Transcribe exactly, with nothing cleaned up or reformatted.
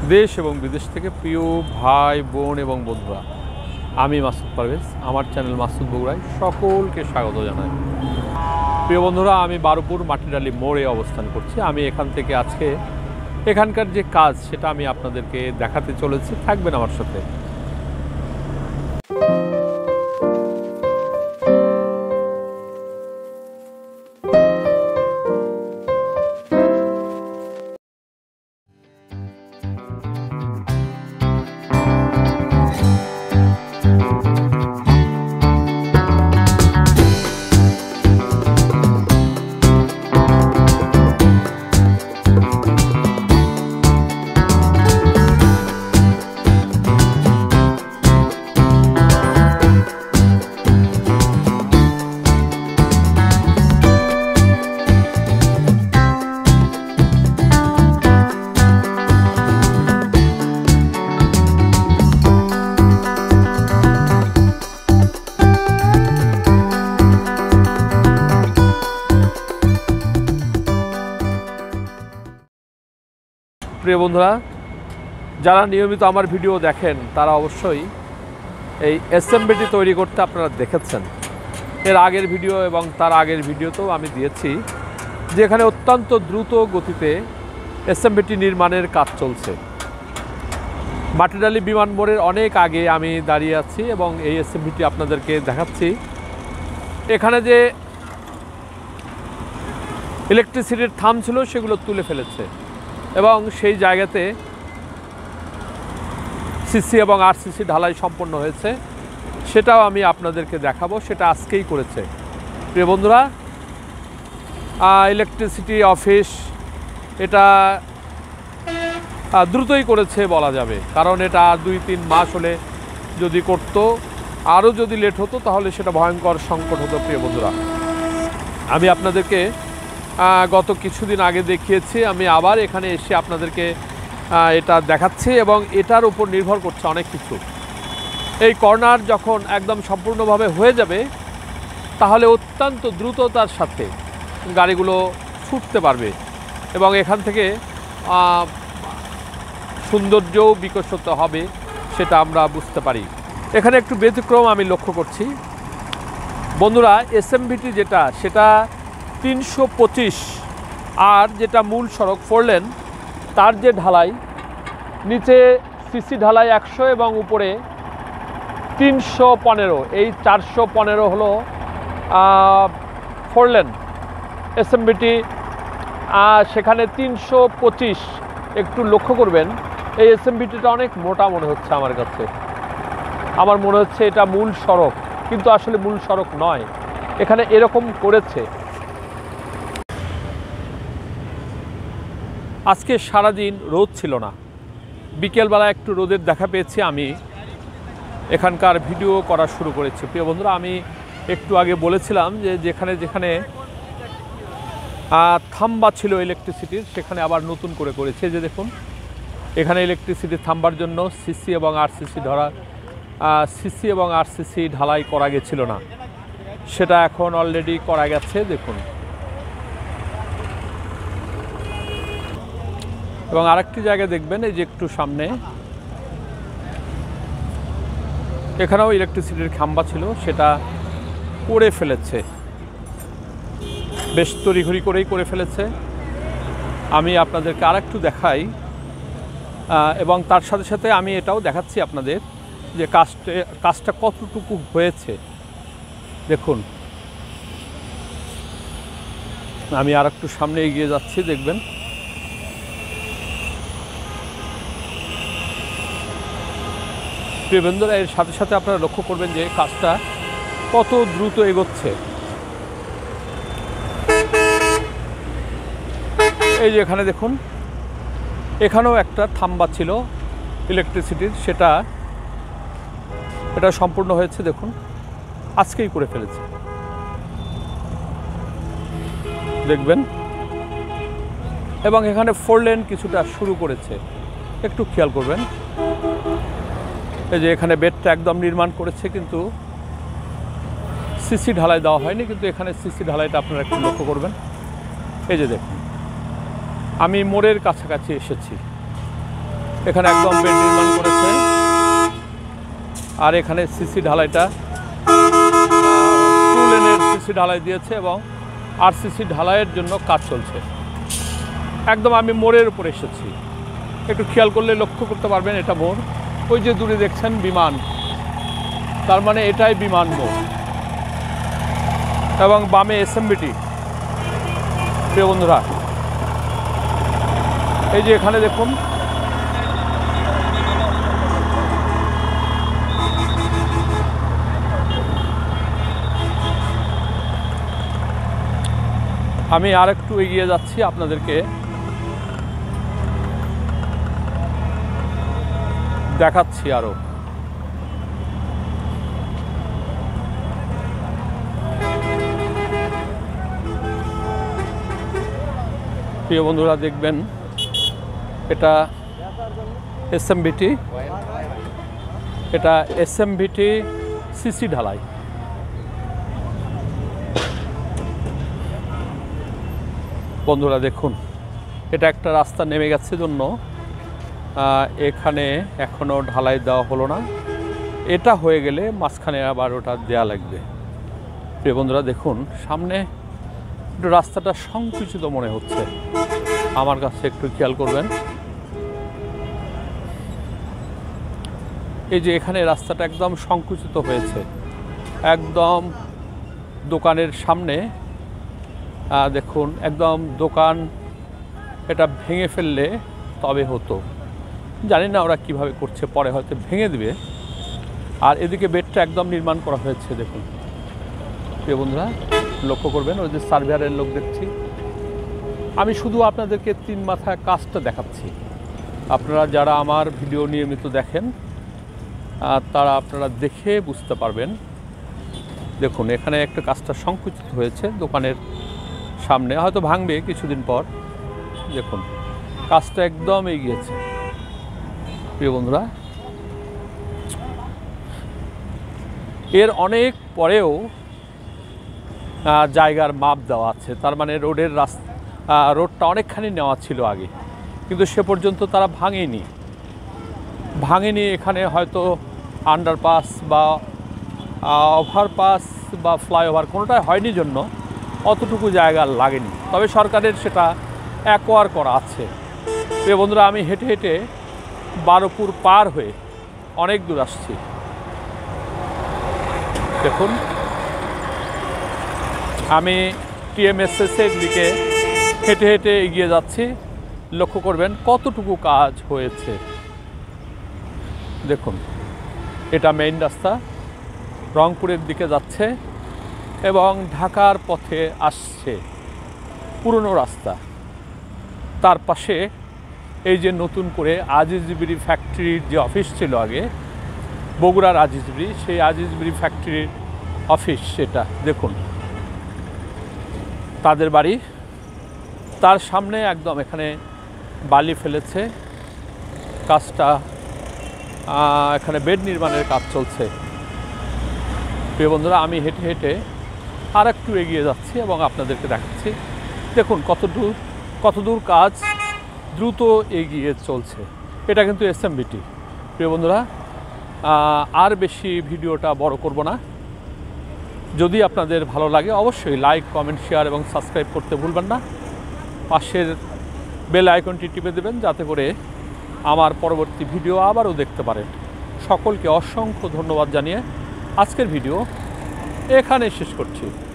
দেশ এবং বিদেশ থেকে প্রিয় ভাই বোন এবং বন্ধুরা, আমি মাসুদ পারভেজ, আমার চ্যানেল মাসুদ বগুড়ায় সকলকে স্বাগত জানাই। প্রিয় বন্ধুরা, আমি বারুপুর মাটিডালি মোড়ে অবস্থান করছি। আমি এখান থেকে আজকে এখানকার যে কাজ সেটা আমি আপনাদেরকে দেখাতে চলেছি, থাকবেন আমার সাথে। প্রিয় বন্ধুরা, যারা নিয়মিত আমার ভিডিও দেখেন তারা অবশ্যই এই এসএমবিটি তৈরি করতে আপনারা দেখেছেন। এর আগের ভিডিও এবং তার আগের ভিডিওতেও আমি দিয়েছি, যেখানে অত্যন্ত দ্রুত গতিতে এসএমবিটি নির্মাণের কাজ চলছে। মাটিডালি বিমান মোড়ের অনেক আগে আমি দাঁড়িয়ে আছি এবং এই এসএমবিটি আপনাদেরকে দেখাচ্ছি। এখানে যে ইলেকট্রিসিটির থাম ছিল সেগুলো তুলে ফেলেছে এবং সেই জায়গাতে সিসি এবং আরসিসি ঢালাই সম্পন্ন হয়েছে, সেটাও আমি আপনাদেরকে দেখাবো। সেটা আজকেই করেছে। প্রিয় বন্ধুরা, ইলেকট্রিসিটি অফিস এটা দ্রুতই করেছে বলা যাবে, কারণ এটা আর দুই তিন মাস হলে যদি করতো, আরও যদি লেট হতো তাহলে সেটা ভয়ঙ্কর সংকট হতো। প্রিয় বন্ধুরা, আমি আপনাদেরকে গত কিছুদিন আগে দেখিয়েছি, আমি আবার এখানে এসে আপনাদেরকে এটা দেখাচ্ছি এবং এটার উপর নির্ভর করছে অনেক কিছু। এই কর্নার যখন একদম সম্পূর্ণভাবে হয়ে যাবে তাহলে অত্যন্ত দ্রুততার সাথে গাড়িগুলো ছুটতে পারবে এবং এখান থেকে সৌন্দর্যও বিকশিত হবে, সেটা আমরা বুঝতে পারি। এখানে একটু ব্যতিক্রম আমি লক্ষ্য করছি বন্ধুরা। এসএমবিটি যেটা সেটা তিনশো পঁচিশ, আর যেটা মূল সড়ক ফোর লেন তার যে ঢালাই, নিচে সিসি ঢালাই একশো এবং উপরে তিনশো পনেরো, এই চারশো পনেরো হলো ফোর লেন এসএমবিটি। সেখানে তিনশো পঁচিশ, একটু লক্ষ্য করবেন এই এসএমবিটিটা অনেক মোটা মনে হচ্ছে আমার কাছে। আমার মনে হচ্ছে এটা মূল সড়ক, কিন্তু আসলে মূল সড়ক নয়, এখানে এরকম করেছে। আজকে সারাদিন রোদ ছিল না, বিকেলবেলা একটু রোদের দেখা পেয়েছি, আমি এখানকার ভিডিও করা শুরু করেছি। প্রিয় বন্ধুরা, আমি একটু আগে বলেছিলাম যে যেখানে যেখানে থাম্বা ছিল ইলেকট্রিসিটির, সেখানে আবার নতুন করে করেছে। যে দেখুন, এখানে ইলেকট্রিসিটির থাম্বার জন্য সিসি এবং আরসিসি ধরা সিসি এবং আরসিসি ঢালাই করা গেছিল না, সেটা এখন অলরেডি করা গেছে। দেখুন, এবং আরেকটি জায়গায় দেখবেন, এই যে একটু সামনে এখানেও ইলেকট্রিসিটির খাম্বা ছিল, সেটা করে ফেলেছে, বেশ তড়িঘড়ি করেই করে ফেলেছে। আমি আপনাদেরকে আরেকটু দেখাই এবং তার সাথে সাথে আমি এটাও দেখাচ্ছি আপনাদের যে কাজটা কাজটা কতটুকু হয়েছে। দেখুন, আমি আরেকটু সামনে এগিয়ে যাচ্ছি, দেখবেন প্রিয় বন্ধুরা, এর সাথে সাথে আপনারা লক্ষ্য করবেন যে কাজটা কত দ্রুত এগোচ্ছে। এই যে এখানে দেখুন, এখানেও একটা থাম্বা ছিল ইলেকট্রিসিটির, সেটা এটা সম্পূর্ণ হয়েছে। দেখুন, আজকেই করে ফেলেছে, দেখবেন। এবং এখানে ফোর লেন কিছুটা শুরু করেছে, একটু খেয়াল করবেন। এই যে এখানে বেডটা একদম নির্মাণ করেছে, কিন্তু সিসি ঢালাই দেওয়া হয়নি, কিন্তু এখানে সিসি ঢালাইটা আপনারা একটু লক্ষ্য করবেন। এই যে দেখুন, আমি মোড়ের কাছাকাছি এসেছি, এখানে একদম বেড নির্মাণ করেছে। আর এখানে সিসি ঢালাইটা টু লেনের সিসি ঢালাই দিয়েছে এবং আর সিসি ঢালাইয়ের জন্য কাজ চলছে। একদম আমি মোড়ের উপরে এসেছি, একটু খেয়াল করলে লক্ষ্য করতে পারবেন এটা মোড়। ওই যে দূরে দেখছেন বিমান, তার মানে এটাই বিমান মোড়। এবং বামে এসএমবিটি। প্রিয় বন্ধুরা, এই যে এখানে দেখুন আমি আর একটু এগিয়ে যাচ্ছি, আপনাদেরকে দেখাচ্ছি আরো। প্রিয় বন্ধুরা দেখবেন, এটা এসএমবিটি, এটা এসএমবিটি সিসি ঢালাই। বন্ধুরা দেখুন, এটা একটা রাস্তা নেমে গেছে জন্য এখানে এখনও ঢালাই দেওয়া হলো না। এটা হয়ে গেলে মাঝখানে আবার ওটা দেয়া লাগবে। প্রিয় বন্ধুরা দেখুন, সামনে একটু রাস্তাটা সংকুচিত মনে হচ্ছে আমার কাছে, একটু খেয়াল করবেন। এই যে এখানে রাস্তাটা একদম সংকুচিত হয়েছে, একদম দোকানের সামনে দেখুন, একদম দোকান এটা ভেঙে ফেললে তবে হতো, জানি না ওরা কিভাবে করছে, পরে হয়তো ভেঙে দিবে। আর এদিকে বেডটা একদম নির্মাণ করা হয়েছে দেখুন। প্রিয় বন্ধুরা লক্ষ্য করবেন, ওই যে সার্ভেয়ারের লোক দেখছি। আমি শুধু আপনাদেরকে তিন মাথায় কাজটা দেখাচ্ছি। আপনারা যারা আমার ভিডিও নিয়মিত দেখেন তারা আপনারা দেখে বুঝতে পারবেন। দেখুন এখানে একটা কাজটা সংকুচিত হয়েছে দোকানের সামনে, হয়তো ভাঙবে কিছুদিন পর। দেখুন কাজটা একদম এগিয়েছে। প্রিয় বন্ধুরা, এর অনেক পরেও জায়গার মাপ দেওয়া আছে, তার মানে রোডের রাস্তা রোডটা অনেকখানি নেওয়া ছিল আগে, কিন্তু সে পর্যন্ত তারা ভাঙেনি ভাঙেনি এখানে হয়তো আন্ডারপাস বা ওভারপাস বা ফ্লাইওভার কোনোটাই হয়নি জন্য অতটুকু জায়গা লাগেনি। তবে সরকারের সেটা অ্যাকোয়ার করা আছে। প্রিয় বন্ধুরা, আমি হেঁটে হেঁটে বারোপুর পার হয়ে অনেক দূর আসছি। দেখুন আমি টিএমএসএসের দিকে হেঁটে হেঁটে এগিয়ে যাচ্ছি। লক্ষ্য করবেন কতটুকু কাজ হয়েছে। দেখুন এটা মেইন রাস্তা, রংপুরের দিকে যাচ্ছে এবং ঢাকার পথে আসছে, পুরনো রাস্তা। তার পাশে এই যে নতুন করে আজিজ বিড়ি ফ্যাক্টরির যে অফিস ছিল আগে, বগুড়ার আজিজ বিড়ি, সেই আজিজ বিড়ি ফ্যাক্টরির অফিস, সেটা দেখুন তাদের বাড়ি। তার সামনে একদম এখানে বালি ফেলেছে, কাজটা এখানে বেড নির্মাণের কাজ চলছে। প্রিয় বন্ধুরা, আমি হেঁটে হেঁটে আর একটু এগিয়ে যাচ্ছি এবং আপনাদেরকে দেখাচ্ছি। দেখুন কত দূর কত দূর কাজ দ্রুত এগিয়ে চলছে। এটা কিন্তু এসএমবিটি। প্রিয় বন্ধুরা, আর বেশি ভিডিওটা বড় করব না। যদি আপনাদের ভালো লাগে অবশ্যই লাইক, কমেন্ট, শেয়ার এবং সাবস্ক্রাইব করতে ভুলবেন না। পাশের বেল আইকনটি টিপে দেবেন যাতে করে আমার পরবর্তী ভিডিও আবারও দেখতে পারেন। সকলকে অসংখ্য ধন্যবাদ জানিয়ে আজকের ভিডিও এখানে শেষ করছি।